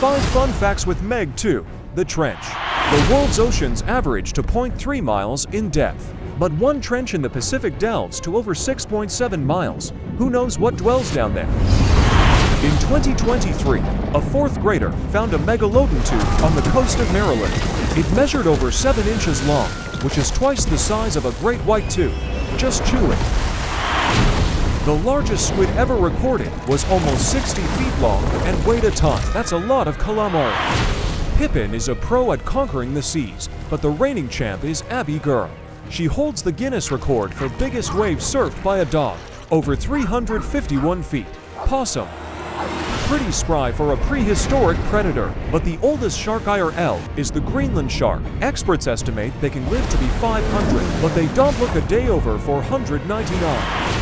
5 fun facts with Meg 2. The trench. The world's oceans average to 0.3 miles in depth, but one trench in the Pacific delves to over 6.7 miles. Who knows what dwells down there? In 2023, a 4th grader found a megalodon tooth on the coast of Maryland. It measured over 7 inches long, which is twice the size of a great white tooth. Just chew it. The largest squid ever recorded was almost 60 feet long and weighed a ton. That's a lot of calamari. Pippin is a pro at conquering the seas, but the reigning champ is Abby Girl. She holds the Guinness record for biggest wave surfed by a dog, over 351 feet. Possum. Pretty spry for a prehistoric predator, but the oldest shark IRL is the Greenland shark. Experts estimate they can live to be 500, but they don't look a day over 499.